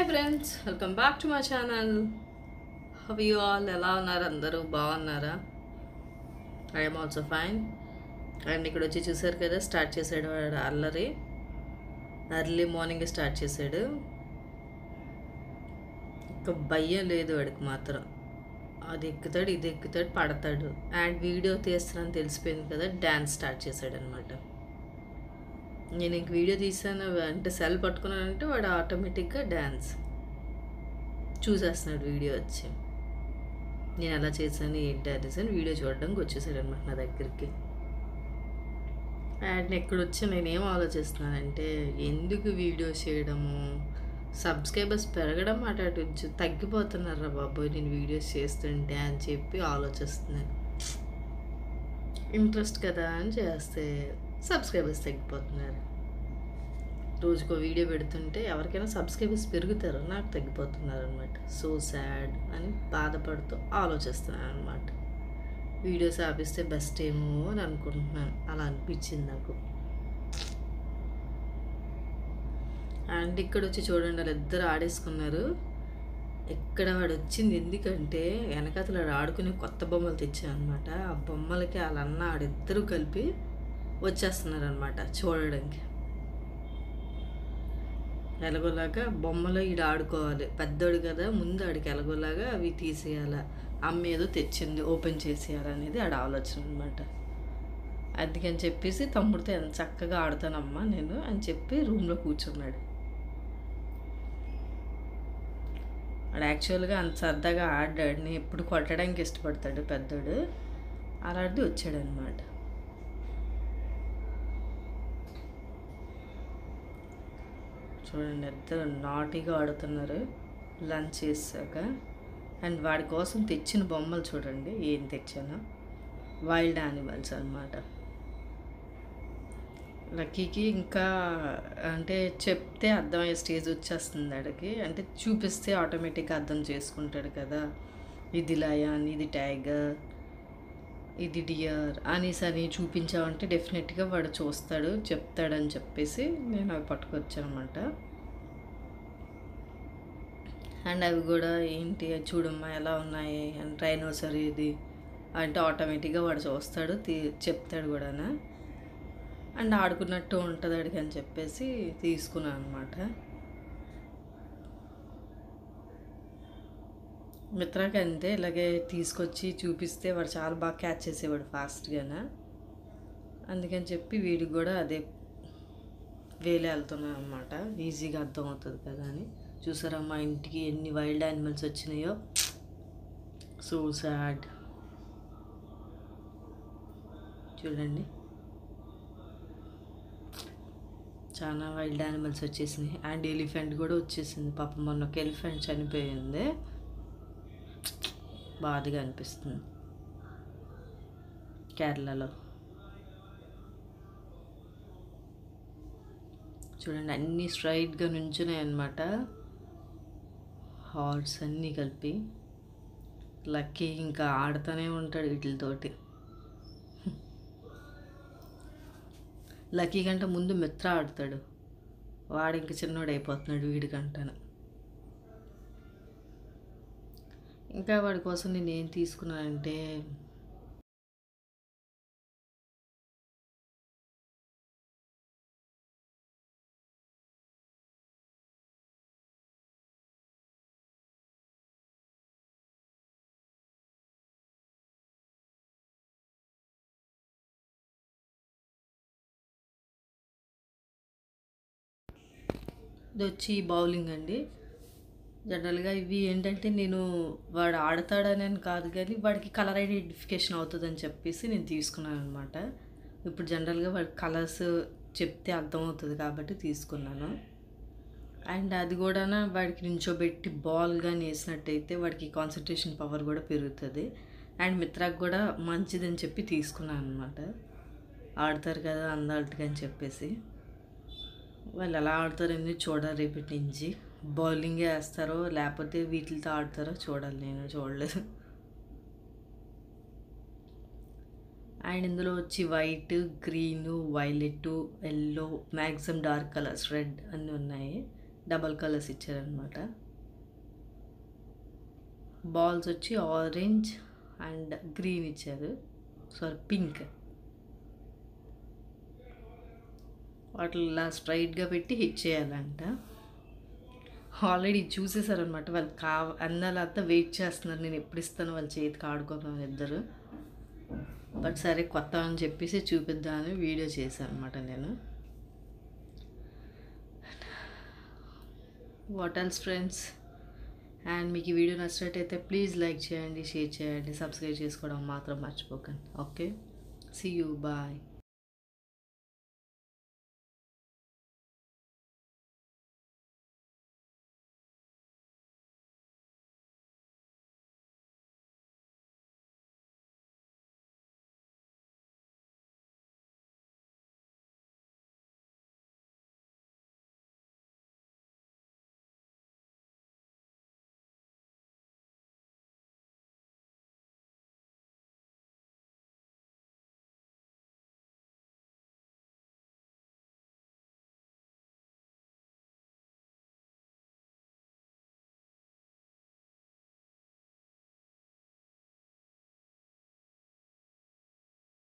Friends, welcome back to my channel. How you all? ఎలా ఉన్నారు? అందరూ బాగున్నారా? I'm also fine. అండ్ ఇక్కడ వచ్చి చూసారు కదా, స్టార్ట్ చేసాడు వాడు అల్లరి. ఎర్లీ మార్నింగ్ స్టార్ట్ చేసాడు. ఇంకా భయం లేదు వాడికి మాత్రం. అది ఎక్కుతాడు, ఇది ఎక్కుతాడు, పడతాడు. అండ్ వీడియో తీస్తున్నాను తెలిసిపోయింది కదా, డ్యాన్స్ స్టార్ట్ చేశాడు అనమాట. నేను ఇంక వీడియో తీసాను అంటే సెల్ పట్టుకున్నానంటే వాడు ఆటోమేటిక్గా డ్యాన్స్ చూసేస్తున్నాడు. వీడియో వచ్చి నేను ఎలా చేశాను ఏంటి అనేసి అని వీడియో చూడడానికి వచ్చేసాడు అనమాట నా దగ్గరికి. అండ్ ఇక్కడ వచ్చి నేనేం ఆలోచిస్తున్నానంటే, ఎందుకు వీడియో చేయడము, సబ్స్క్రైబర్స్ పెరగడం అటు తగ్గిపోతున్నారా బాబోయ్ నేను వీడియోస్ చేస్తుంటే అని చెప్పి ఆలోచిస్తున్నాను. ఇంట్రెస్ట్ కదా అని చేస్తే సబ్స్క్రైబర్స్ తగ్గిపోతున్నారు. రోజుకో వీడియో పెడుతుంటే ఎవరికైనా సబ్స్క్రైబర్స్ పెరుగుతారు, నాకు తగ్గిపోతున్నారు అనమాట. సో సాడ్ అని బాధపడుతూ ఆలోచిస్తున్నాను అనమాట. వీడియోస్ ఆపిస్తే బెస్ట్ ఏమో అని అనుకుంటున్నాను. అలా అనిపించింది నాకు. అండ్ ఇక్కడ వచ్చి చూడండి, వాళ్ళిద్దరు ఆడేసుకున్నారు. ఇక్కడ వాడు వచ్చింది ఎందుకంటే, వెనకతలు ఆడుకునే కొత్త బొమ్మలు తెచ్చాను అనమాట. ఆ బొమ్మలకి వాళ్ళన్న ఆడిద్దరూ కలిపి వచ్చేస్తున్నారు అనమాట చూడడానికి. ఎలాగోలాగా బొమ్మలో ఈడు ఆడుకోవాలి, పెద్దోడు కదా, ముందు ఆడికి ఎలాగోలాగా అవి తీసేయాలి, అమ్మ ఏదో తెచ్చింది ఓపెన్ చేసేయాలనేది ఆడ ఆలోచన అనమాట. అందుకని చెప్పేసి తమ్ముడితో ఎంత చక్కగా ఆడుతానమ్మా నేను అని చెప్పి రూమ్లో కూర్చున్నాడు. ఆడు యాక్చువల్గా అంత సరదాగా ఆడాడిని ఎప్పుడు కొట్టడానికి ఇష్టపడతాడు పెద్దోడు. అలాంటిది వచ్చాడనమాట. చూడండి, ఇద్దరు నాటీగా ఆడుతున్నారు లంచ్ చేశాక. అండ్ వాడి కోసం తెచ్చిన బొమ్మలు చూడండి ఏం తెచ్చానో, వైల్డ్ యానిమల్స్ అనమాట. లక్కీకి ఇంకా అంటే చెప్తే అర్థమయ్యే స్టేజ్ వచ్చేస్తుంది ఆడికి. అంటే చూపిస్తే ఆటోమేటిక్గా అర్థం చేసుకుంటాడు కదా, ఇది లయన్, ఇది టైగర్, ఇది డియర్ అనేసి అని చూపించామంటే డెఫినెట్గా వాడు చూస్తాడు, చెప్తాడని చెప్పేసి నేను అవి పట్టుకొచ్చాను అనమాట. అండ్ అవి కూడా ఏంటి చూడమ్మా ఎలా ఉన్నాయి అండ్ ట్రైనోసర్ ఇది అంటే ఆటోమేటిక్గా వాడు చూస్తాడు, చెప్తాడు కూడా. అండ్ ఆడుకున్నట్టు ఉంటుంది అడిగి అని చెప్పేసి తీసుకున్నాను అనమాట. మిత్రాకి అంతే, ఇలాగే తీసుకొచ్చి చూపిస్తే వాడు చాలా బాగా క్యాచ్ చేసేవాడు ఫాస్ట్గానే. అందుకని చెప్పి వీడికి కూడా అదే వేలే వెళ్తున్నాను అనమాట, ఈజీగా అర్థమవుతుంది కదా అని. చూసారా మా ఇంటికి ఎన్ని వైల్డ్ యానిమల్స్ వచ్చినాయో, సో సాడ్. చూడండి చాలా వైల్డ్ యానిమల్స్ వచ్చేసినాయి. అండ్ ఎలిఫెంట్ కూడా వచ్చేసింది. పాపం మొన్న ఒక ఎలిఫెంట్ చనిపోయింది, బాధగా అనిపిస్తుంది. కేరళలో చూడండి అన్నీ స్ట్రైట్గా నుంచున్నాయి అన్నమాట, హార్స్ అన్నీ కలిపి. లక్కీ ఇంకా ఆడుతూనే ఉంటాడు వీటితోటి. లక్కీ కంటే ముందు మిత్ర ఆడతాడు, వాడు ఇంక చిన్నోడు అయిపోతున్నాడు వీడికంటాను. ఇంకా వాడి కోసం నేను ఏం తీసుకున్నానంటే, ఇది వచ్చి బౌలింగ్ అండి. జనరల్గా ఇవి ఏంటంటే నేను వాడు ఆడతాడని కాదు కానీ వాడికి కలర్ ఐడెంటిఫికేషన్ అవుతుందని చెప్పేసి నేను తీసుకున్నాను అనమాట. ఇప్పుడు జనరల్గా వాడి కలర్స్ చెప్తే అర్థమవుతుంది కాబట్టి తీసుకున్నాను. అండ్ అది కూడా వాడికి నించోబెట్టి బాల్ కానీ వేసినట్టయితే వాడికి కాన్సన్ట్రేషన్ పవర్ కూడా పెరుగుతుంది. అండ్ మిత్రాకు కూడా మంచిదని చెప్పి తీసుకున్నాను అనమాట. ఆడతారు కదా అందాల్ట్గా అని చెప్పేసి. వాళ్ళు ఎలా ఆడతారని చూడాలి రేపటి నుంచి. బౌలింగ్ వేస్తారో లేకపోతే వీటితో ఆడతారో చూడాలి, నేను చూడలేదు. అండ్ ఇందులో వచ్చి white, green, violet, yellow, maximum dark colours, red అన్నీ ఉన్నాయి. డబల్ కలర్స్ ఇచ్చారనమాట. బాల్స్ వచ్చి ఆరెంజ్ అండ్ గ్రీన్ ఇచ్చారు, సారీ పింక్. వాటిలా స్ట్రైట్గా పెట్టి హిట్ చేయాలంట. ఆల్రెడీ చూసేసారనమాట వాళ్ళు. అన్నలంతా వెయిట్ చేస్తున్నారు, నేను ఎప్పుడు ఇస్తాను వాళ్ళ చేతికి ఆడుకోమని ఇద్దరు. బట్ సరే కొత్త అని చెప్పేసి చూపిద్దామని వీడియో చేశాను అనమాట నేను. వాట్ ఎల్స్ ఫ్రెండ్స్, అండ్ మీకు ఈ వీడియో నచ్చినట్టయితే ప్లీజ్ లైక్ చేయండి, షేర్ చేయండి, సబ్స్క్రైబ్ చేసుకోవడం మాత్రం మర్చిపోకండి. Okay, see you, bye.